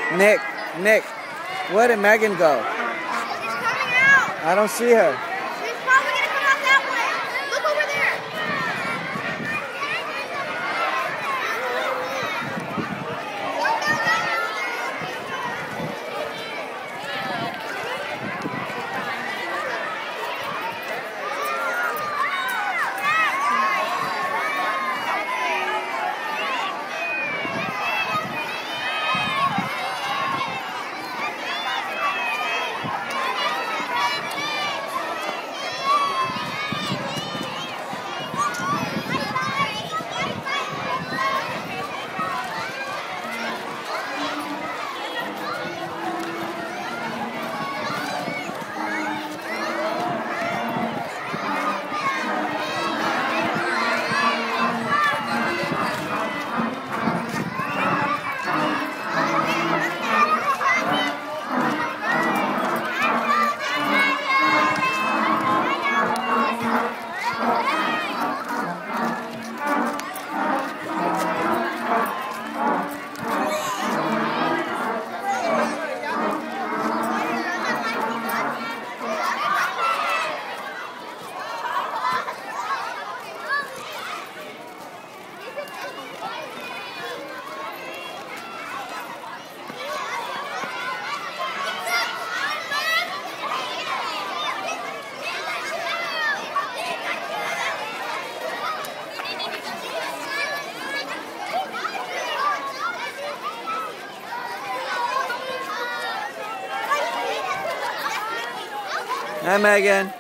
Nick, Nick, where did Megan go? She's coming out. I don't see her. She's probably going to come out that way. Look over there. Hi, Megan.